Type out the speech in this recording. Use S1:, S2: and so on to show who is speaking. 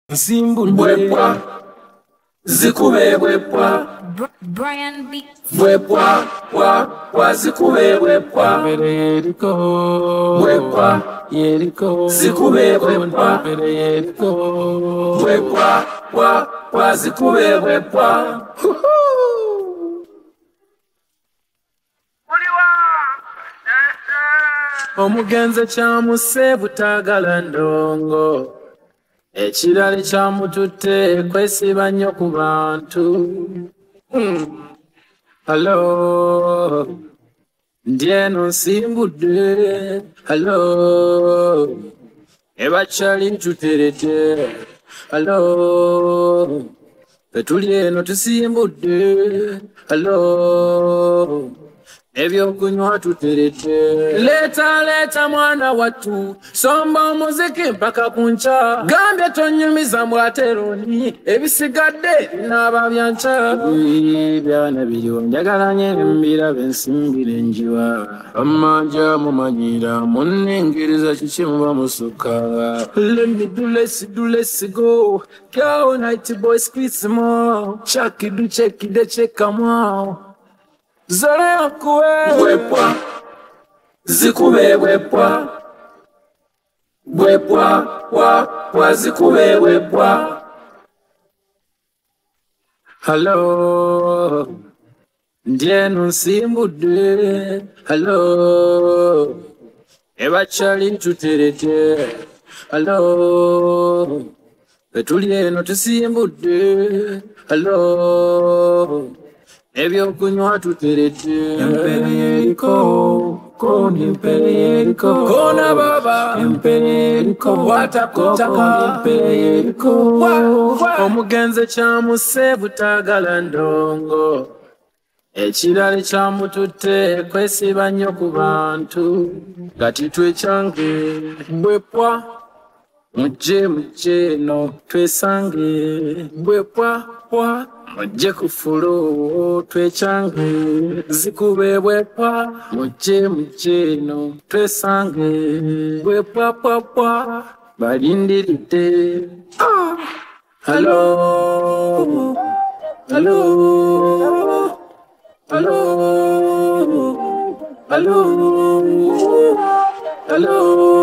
S1: Nsimbudde
S2: bwepwa zikube bwepwa
S3: Brian B.
S2: bwepwa pwa zikube bwepwa
S1: mbere yeriko
S2: bwepwa
S1: yeriko
S2: zikube bwepwa
S1: mbere yeriko
S2: bwepwa pwa zikube bwepwa
S1: omugenze kyamuse butagala ndongo ekirali kyamututte kwesiba nnyo ku bantu. Hello, ndi eno nsimbudde. Hello, ebakyali ntuterete. Hello, fetuli eno tusimbudde. Hello, ebyokunywa tuterete. Leta mwana wattu, somba omuziki mpaka kunca. Gambye tonyumiza mbwateroni, ebisigadde binaaba byanca. Byana biriwo njagala nye mbirabe nsimbire njiwa. Amanja mumanyira munningiriza kiki muba musukka. Let me do let's go. Go night boy squeeze more. Check it, check 'em out. Zare kuwe
S2: bwepwa zikube bwepwa pwa zikube bwepwa.
S1: Hello, ndi eno nsimbudde. Hello, ebakyali ntuterete. Hello, fetuli eno tusimbudde. Hello, ebyokunywa tuterete. Empere yeriko, koni empere yeriko, kona baba empere yeriko, watakutaka empere yeriko. Omugenze kyamuse butagala ndongo ekirali kyamututte kwesiba nnyo ku bantu. Kati twekyange bwepwa mujje no twesange. Bwepwa mujje ku fulo twecyange. Zikube bwepwa mujje no twesange. Bwepwa balindiridde. Hello, hello, hello, hello, hello.